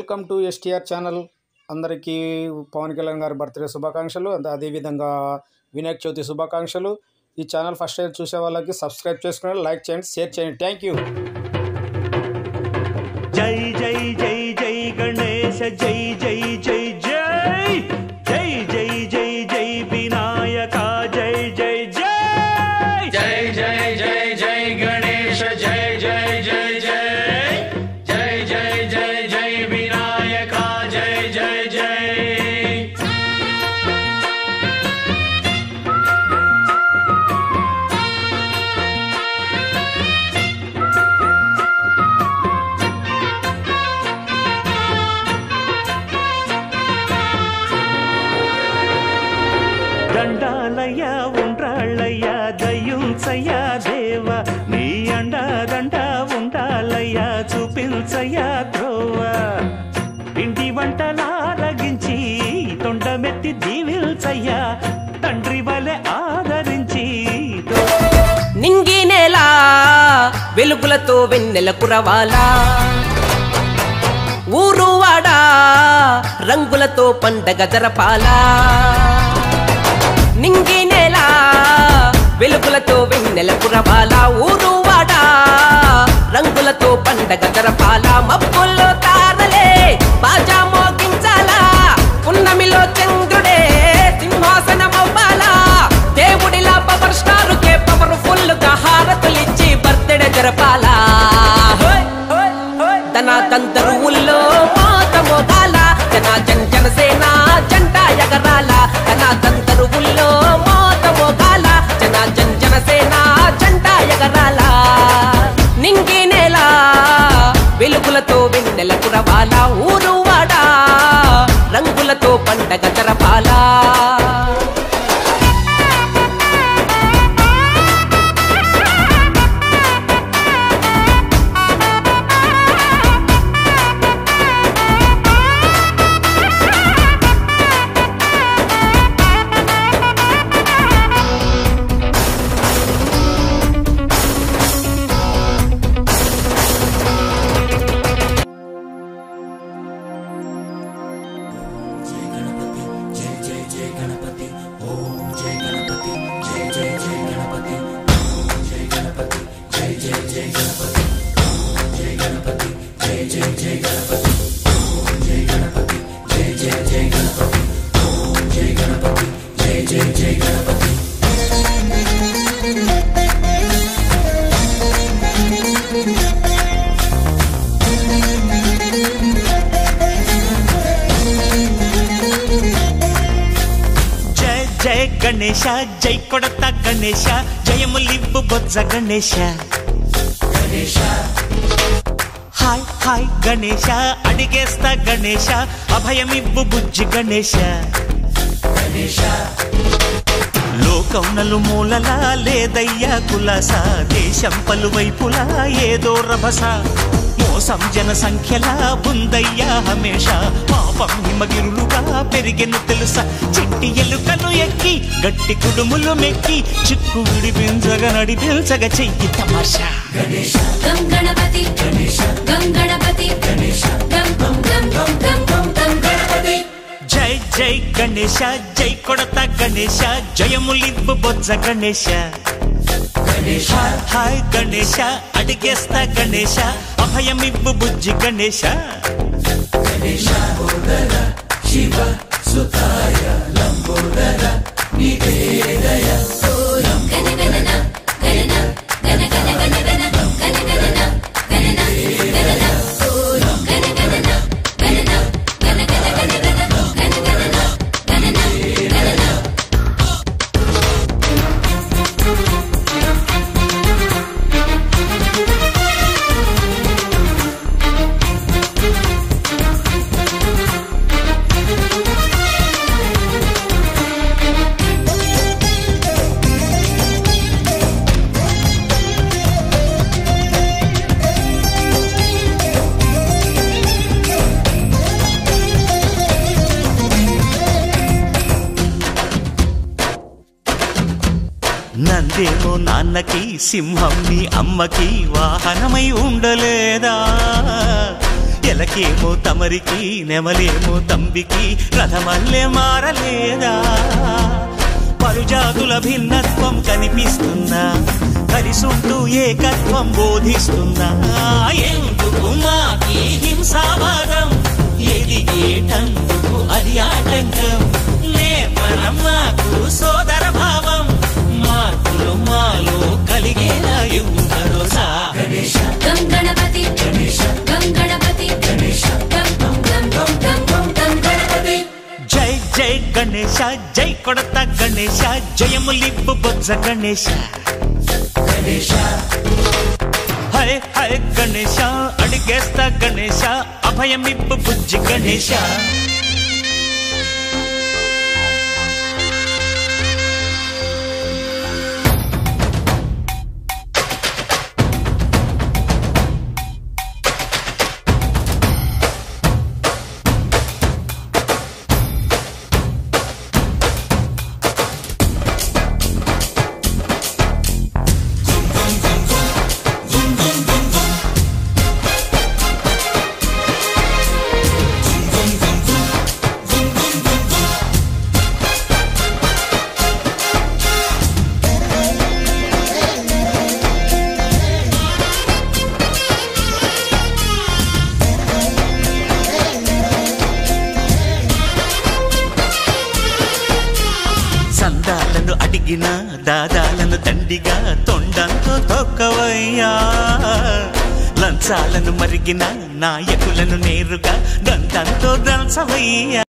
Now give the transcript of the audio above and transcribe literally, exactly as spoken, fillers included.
Welcome to STR channel. అందరికీ పవన్ కళ్యాణ్ గారి birthday శుభాకాంక్షలు, అదేవిధంగా వినాయక చవితి శుభాకాంక్షలు. ఈ ఛానల్ ఫస్ట్ టైం చూసే వాళ్ళకి సబ్స్క్రైబ్ చేసుకుని లైక్ చేయండి, షేర్ చేయండి. Thank you. జై జై జై జై గణేశ జై జై జై జై జై జై జై జై వినాయక జై జై జై జై జై జై జై గణేశ జై జై జై జై జై జై జై జై వినాయక జై జై జై. దండాలయ్య ఉండ్రాళ్ళయ్య దయ్యుంచయ్య దేవ నీ అండ దండ ఉండాలయ్య చూపించయ్య ద్రోవ ఇంటి వంటలారగించి తొండమెత్తి దీవిల్చయ్య తండ్రి వలె ఆదరించి నింగి నేల వెలుగులతో వెన్నెల కురవాలా ఊరువాడా రంగులతో పండగ జరపాలా. నింగి నేల వెలుగులతో వెన్నెల కురవాలా ఊరువాడా రంగులతో పండగ జరపాలా. మబ్బుల్లో తారలే బాజా మోగించాలా, పున్నమిలో చంద్రుడే సింహాసనమవ్వాలా. దేవుడిలా పవర్ స్టారుకే పవర్ ఫుల్ గా హారతులిచ్చి బర్త్డే జరపాలా. తన తంతరువుల్లో మోత మోగాల జన జన జనసేన జంట ఎగరాల. తన తంతరువుల్లో మోత మోగాల జన జన జనసేన జంట ఎగరాల. నింగి నేల వెలుగులతో వెన్నెల కురవాలా ఊరువాడా రంగులతో పండగ జరపాలా. జయ గణేశ జై కొడత గణేశ జయములిబ్బు బొజ్జ గణేశ. హాయ్ హాయ్ గణేశ అడిగేస్తా గణేశ అభయమిబ్బు బుజ్జి గణేశ. లోకం నలుమూలలా లేదయ్యా కులాస, దేశం పలువైపులా ఏదో రభస. మోసం జన సంఖ్యలా ఉందయ్యా హమేష, పాపం హిమగిరులుగా పెరిగెను తెలుసా. చిట్టి ఎలుకలు ఎక్కి గట్టి కుడుములు మెక్కి చిక్కు విడిపించగ నడిపించగ చెయ్యి తమాషా. గం గణపతి గం గణపతి గం గం గం గం గం గం గం గణపతి. జై జై గణేశ జై కొడత గణేశ జయములిబ్బు బొజ్జ గణేశ. హాయ్ గణేశ అడిగేస్తా గణేశ అభయమిబ్బు బుజ్జి గణేశ. శివ సుతాయ లంబోదర నివేదయ గణగణన గణన గణ గణ గణ గణ గణగణన గణన గణన గణగణన గణన గణ గణ గణ గణ గణగణన గణన గణన. నందేమో నాన్నకి సింహం నీ అమ్మకి వాహనమై ఉండలేదా? ఎలకేమో తమరికి నెమలేమో తంబికి రథమల్లే మారలేదా పలుజాతుల భిన్నత్వం కనిపిస్తున్నా కలిసుంటూ ఏకత్వం బోధిస్తున్నా ఎందుకు మాకి హింసావాదం ఎదిగేటందుకు అది ఆటంకం నేపరం మాకు సోదర భావం మార్పులు మాలో కలిగేలా ఇవ్వు భరోసా గణేశ గం గణపతి గణేశ గం గణపతి గణేశ గం గం గం గం గం గం గణపతి జై జై గణేశ జై కొడత గణేశ జయములిబ్బు బొజ్జ గణేశ గణేశ హై హై గణేశ అడిగేస్తా గణేశ అభయమిబ్బు బుజ్జి గణేశ సందాలను అడిగిన దాదాలను దండిగా తొండంతో తొక్కవయ్యా లంచాలను మరిగిన నాయకులను నేరుగా దంతంతో దంచవయ్యా